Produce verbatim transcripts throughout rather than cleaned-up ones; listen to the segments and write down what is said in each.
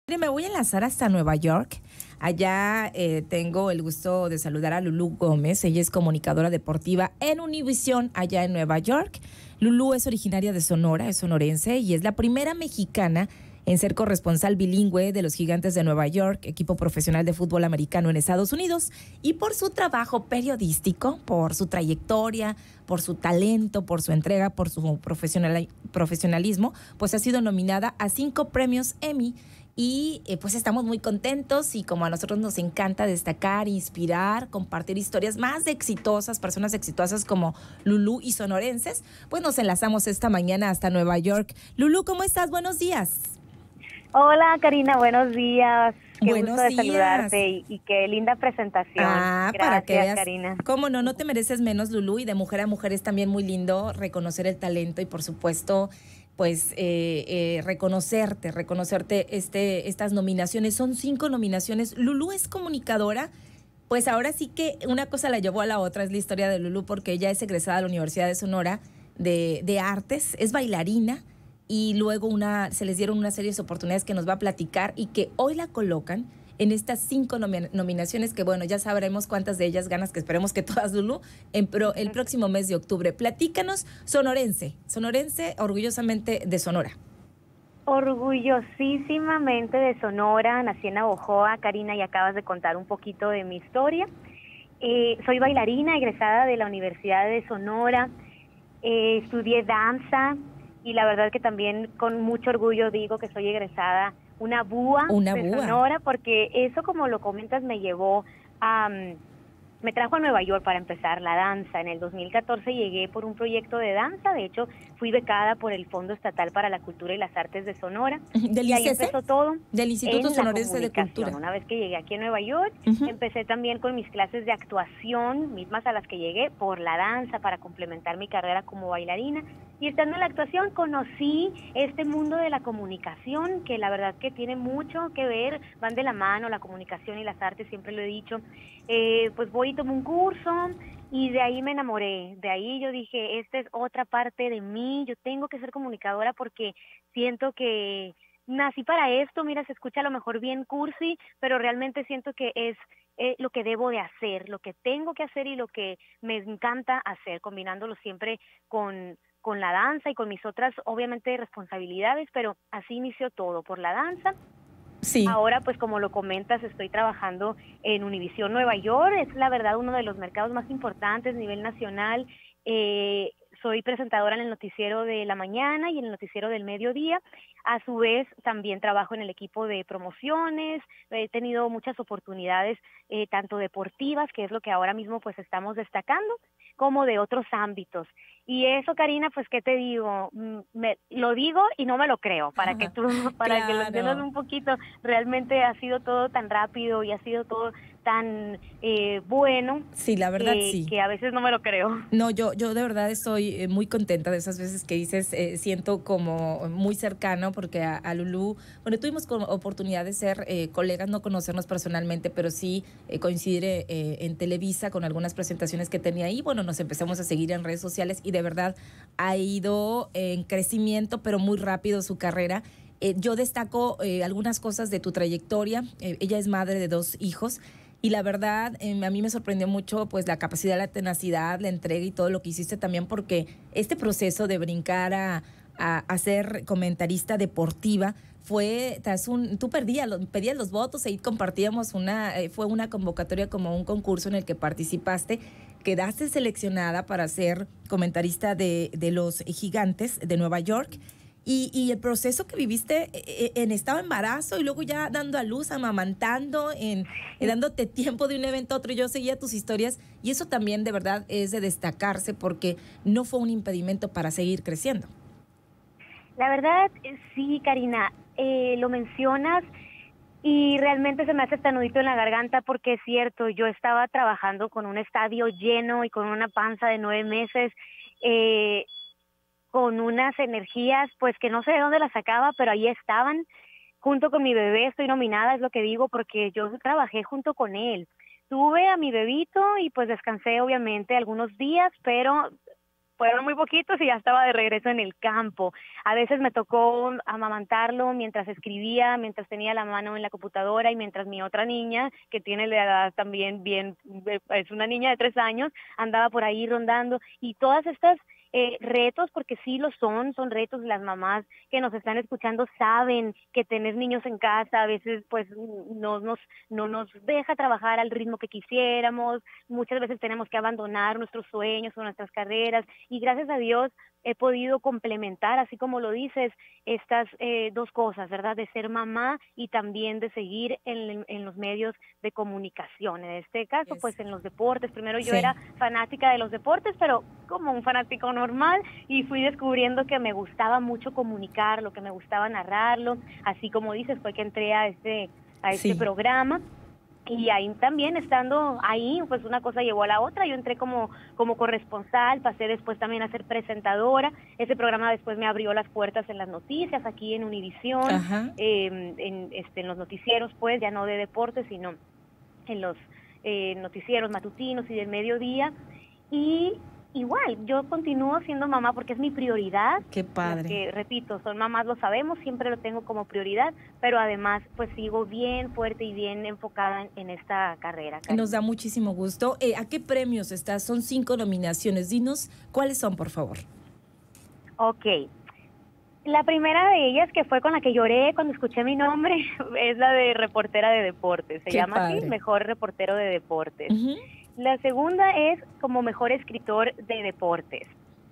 Me voy a enlazar hasta Nueva York. Allá eh, tengo el gusto de saludar a Lulú Gómez. Ella es comunicadora deportiva en Univisión, allá en Nueva York. Lulú es originaria de Sonora, es sonorense y es la primera mexicana en ser corresponsal bilingüe de los Gigantes de Nueva York, equipo profesional de fútbol americano en Estados Unidos. Y por su trabajo periodístico, por su trayectoria, por su talento, por su entrega, por su profesional, profesionalismo, pues ha sido nominada a cinco premios Emmy. Y eh, pues estamos muy contentos y como a nosotros nos encanta destacar, inspirar, compartir historias más exitosas, personas exitosas como Lulú y sonorenses, pues nos enlazamos esta mañana hasta Nueva York. Lulú, ¿cómo estás? Buenos días. Hola, Karina, buenos días. Qué buenos gusto de días. saludarte y, y qué linda presentación. Ah, Gracias, para que veas. Karina. Cómo no, no te mereces menos, Lulú, y de mujer a mujer es también muy lindo reconocer el talento y por supuesto pues eh, eh, reconocerte, reconocerte este, estas nominaciones. Son cinco nominaciones. Lulú es comunicadora. Pues ahora sí que una cosa la llevó a la otra, es la historia de Lulú, porque ella es egresada de la Universidad de Sonora de, de Artes, es bailarina, y luego una, se les dieron una serie de oportunidades que nos va a platicar y que hoy la colocan en estas cinco nomi- nominaciones que, bueno, ya sabremos cuántas de ellas ganas, que esperemos que todas, Lulú, en pro, el próximo mes de octubre. Platícanos, sonorense, sonorense orgullosamente de Sonora. Orgullosísimamente de Sonora, nací en Navojoa, Karina, y acabas de contar un poquito de mi historia. Eh, soy bailarina egresada de la Universidad de Sonora, eh, estudié danza y la verdad que también con mucho orgullo digo que soy egresada una búa Una de búa. Sonora, porque eso, como lo comentas, me llevó a... Um, me trajo a Nueva York para empezar la danza. En el dos mil catorce llegué por un proyecto de danza, de hecho fui becada por el Fondo Estatal para la Cultura y las Artes de Sonora. ¿Del y ahí I C E? empezó todo. Del Instituto en Sonorense de Cultura. Una vez que llegué aquí en Nueva York, uh-huh. empecé también con mis clases de actuación, mismas a las que llegué por la danza para complementar mi carrera como bailarina. Y estando en la actuación conocí este mundo de la comunicación, que la verdad que tiene mucho que ver, van de la mano la comunicación y las artes, siempre lo he dicho. Eh, pues voy y tomo un curso y de ahí me enamoré, de ahí yo dije, esta es otra parte de mí, yo tengo que ser comunicadora porque siento que nací para esto. Mira, se escucha a lo mejor bien cursi, pero realmente siento que es eh, lo que debo de hacer, lo que tengo que hacer y lo que me encanta hacer, combinándolo siempre con... con la danza y con mis otras, obviamente, responsabilidades, pero así inició todo, por la danza. Sí. Ahora, pues como lo comentas, estoy trabajando en Univisión Nueva York, es la verdad uno de los mercados más importantes a nivel nacional. Eh, soy presentadora en el noticiero de la mañana y en el noticiero del mediodía. A su vez, también trabajo en el equipo de promociones. He tenido muchas oportunidades, eh, tanto deportivas, que es lo que ahora mismo pues estamos destacando, como de otros ámbitos. Y eso, Karina, pues, ¿qué te digo? Me, lo digo y no me lo creo, para que tú, para claro. que lo entiendas un poquito. Realmente ha sido todo tan rápido y ha sido todo tan eh, bueno. Sí, la verdad, que, sí. Que a veces no me lo creo. No, yo, yo de verdad estoy muy contenta de esas veces que dices, eh, siento como muy cercano, porque a, a Lulú, bueno, tuvimos oportunidad de ser eh, colegas, no conocernos personalmente, pero sí eh, coincidir eh, en Televisa con algunas presentaciones que tenía ahí. Bueno, nos empezamos a seguir en redes sociales y de verdad ha ido en crecimiento, pero muy rápido su carrera. Eh, yo destaco eh, algunas cosas de tu trayectoria. Eh, ella es madre de dos hijos. Y la verdad, eh, a mí me sorprendió mucho pues la capacidad, la tenacidad, la entrega y todo lo que hiciste también, porque este proceso de brincar a, a, a ser comentarista deportiva fue tras un, tú perdías, pedías los votos, ahí compartíamos una, eh, fue una convocatoria como un concurso en el que participaste, quedaste seleccionada para ser comentarista de, de los Gigantes de Nueva York. Y, y el proceso que viviste en estado de embarazo y luego ya dando a luz, amamantando, en, en dándote tiempo de un evento a otro. Yo seguía tus historias y eso también de verdad es de destacarse porque no fue un impedimento para seguir creciendo. La verdad, sí, Karina, eh, lo mencionas y realmente se me hace hasta nudito en la garganta porque es cierto, yo estaba trabajando con un estadio lleno y con una panza de nueve meses, eh, con unas energías, pues que no sé de dónde las sacaba, pero ahí estaban, junto con mi bebé. Estoy nominada, es lo que digo, porque yo trabajé junto con él. Tuve a mi bebito y pues descansé obviamente algunos días, pero fueron muy poquitos y ya estaba de regreso en el campo. A veces me tocó amamantarlo mientras escribía, mientras tenía la mano en la computadora y mientras mi otra niña, que tiene la edad también bien, es una niña de tres años, andaba por ahí rondando. Y todas estas Eh, retos, porque sí lo son, son retos. Las mamás que nos están escuchando saben que tener niños en casa a veces pues no nos, no nos deja trabajar al ritmo que quisiéramos, muchas veces tenemos que abandonar nuestros sueños o nuestras carreras, y gracias a Dios he podido complementar, así como lo dices, estas eh, dos cosas, ¿verdad? De ser mamá y también de seguir en, en los medios de comunicación. En este caso, yes. pues en los deportes. Primero yo sí. era fanática de los deportes, pero como un fanático normal, y fui descubriendo que me gustaba mucho comunicarlo, que me gustaba narrarlo. Así como dices, fue que entré a este, a este sí. programa. Y ahí también, estando ahí, pues una cosa llevó a la otra. Yo entré como, como corresponsal, pasé después también a ser presentadora. Ese programa después me abrió las puertas en las noticias, aquí en Univisión, eh, en, este, en los noticieros, pues, ya no de deportes, sino en los eh, noticieros matutinos y del mediodía. Y igual, yo continúo siendo mamá porque es mi prioridad. Qué padre. Que, repito, son mamás, lo sabemos, siempre lo tengo como prioridad, pero además pues sigo bien fuerte y bien enfocada en, en esta carrera. Karen. Nos da muchísimo gusto. Eh, ¿A qué premios estás? Son cinco nominaciones. Dinos cuáles son, por favor. Ok. La primera de ellas, que fue con la que lloré cuando escuché mi nombre, es la de reportera de deportes. Se Qué llama padre. así, Mejor Reportero de Deportes. Uh-huh. La segunda es como mejor escritor de deportes.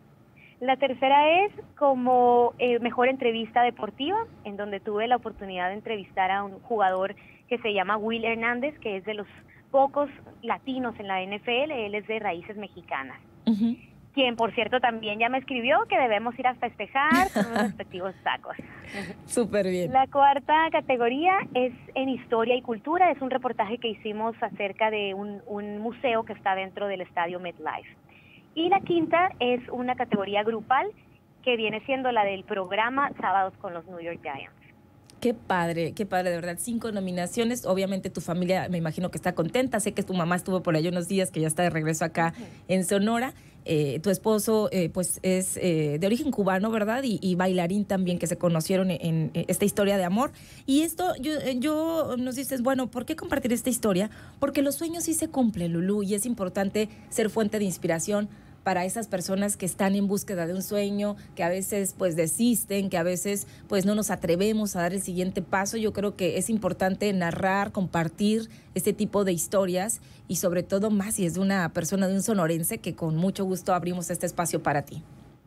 La tercera es como eh, mejor entrevista deportiva, en donde tuve la oportunidad de entrevistar a un jugador que se llama Will Hernández, que es de los pocos latinos en la N F L, él es de raíces mexicanas. Uh-huh. Quien, por cierto, también ya me escribió que debemos ir a festejar con los respectivos tacos. Súper bien. La cuarta categoría es en Historia y Cultura. Es un reportaje que hicimos acerca de un, un museo que está dentro del estadio MetLife. Y la quinta es una categoría grupal que viene siendo la del programa Sábados con los New York Giants. Qué padre, qué padre, de verdad. Cinco nominaciones. Obviamente tu familia, me imagino que está contenta. Sé que tu mamá estuvo por ahí unos días, que ya está de regreso acá uh-huh. en Sonora. Eh, tu esposo, eh, pues, es eh, de origen cubano, ¿verdad? Y, y bailarín también, que se conocieron en, en, en esta historia de amor. Y esto, yo, yo nos dices, bueno, ¿por qué compartir esta historia? Porque los sueños sí se cumplen, Lulú, y es importante ser fuente de inspiración para esas personas que están en búsqueda de un sueño, que a veces pues desisten, que a veces pues no nos atrevemos a dar el siguiente paso. Yo creo que es importante narrar, compartir este tipo de historias, y sobre todo más si es de una persona, de un sonorense, que con mucho gusto abrimos este espacio para ti.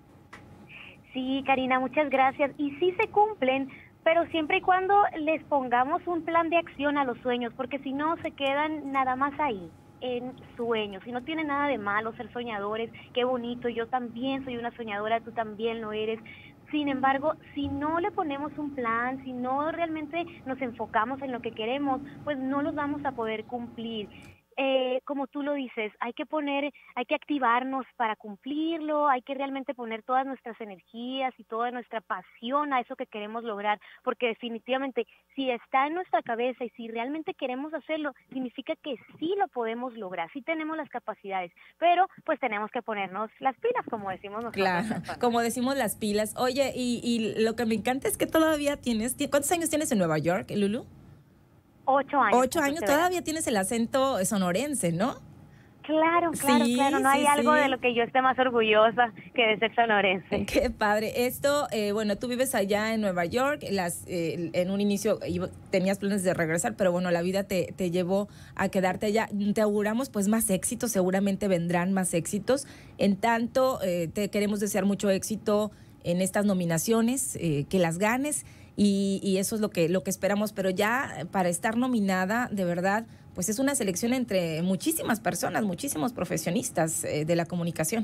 Sí, Karina, muchas gracias. Y sí se cumplen, pero siempre y cuando les pongamos un plan de acción a los sueños, porque si no se quedan nada más ahí, en sueños. Y no tiene nada de malo ser soñadores, qué bonito, yo también soy una soñadora, tú también lo eres. Sin embargo, si no le ponemos un plan, si no realmente nos enfocamos en lo que queremos, pues no los vamos a poder cumplir. Eh, como tú lo dices, hay que poner, hay que activarnos para cumplirlo, hay que realmente poner todas nuestras energías y toda nuestra pasión a eso que queremos lograr, porque definitivamente si está en nuestra cabeza y si realmente queremos hacerlo, significa que sí lo podemos lograr, sí tenemos las capacidades, pero pues tenemos que ponernos las pilas, como decimos nosotros. Claro, como decimos las pilas. Oye, y, y lo que me encanta es que todavía tienes, ¿cuántos años tienes en Nueva York, Lulú? Ocho años. Ocho años, todavía tienes el acento sonorense, ¿no? Claro, claro, sí, claro. No sí, hay algo sí. de lo que yo esté más orgullosa que de ser sonorense. Qué padre. Esto, eh, bueno, tú vives allá en Nueva York. Las, eh, en un inicio tenías planes de regresar, pero bueno, la vida te, te llevó a quedarte allá. Te auguramos pues más éxitos, seguramente vendrán más éxitos. En tanto, eh, te queremos desear mucho éxito en estas nominaciones, eh, que las ganes. Y, y eso es lo que, lo que esperamos, pero ya para estar nominada, de verdad, pues es una selección entre muchísimas personas, muchísimos profesionistas eh, de la comunicación.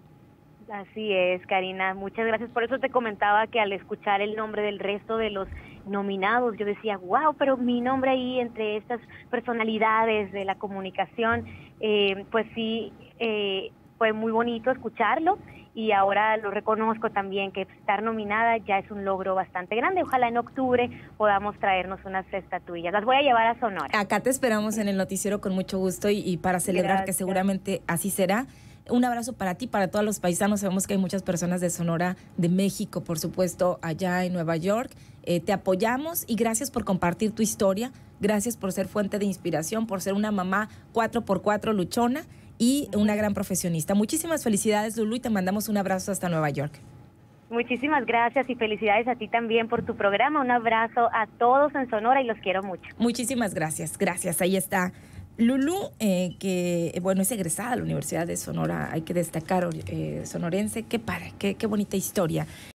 Así es, Karina, muchas gracias. Por eso te comentaba que al escuchar el nombre del resto de los nominados, yo decía, wow, pero mi nombre ahí entre estas personalidades de la comunicación, eh, pues sí, eh, fue muy bonito escucharlo. Y ahora lo reconozco también, que estar nominada ya es un logro bastante grande. Ojalá en octubre podamos traernos unas estatuillas. Las voy a llevar a Sonora. Acá te esperamos en el noticiero con mucho gusto y, y para celebrar Gracias. Que seguramente así será. Un abrazo para ti, para todos los paisanos. Sabemos que hay muchas personas de Sonora, de México, por supuesto, allá en Nueva York. Eh, te apoyamos y gracias por compartir tu historia. Gracias por ser fuente de inspiración, por ser una mamá cuatro por cuatro luchona y una gran profesionista. Muchísimas felicidades, Lulú, y te mandamos un abrazo hasta Nueva York. Muchísimas gracias y felicidades a ti también por tu programa. Un abrazo a todos en Sonora y los quiero mucho. Muchísimas gracias. Gracias. Ahí está Lulú, eh, que bueno, es egresada de la Universidad de Sonora, hay que destacar, eh, sonorense. Qué padre, qué, qué bonita historia.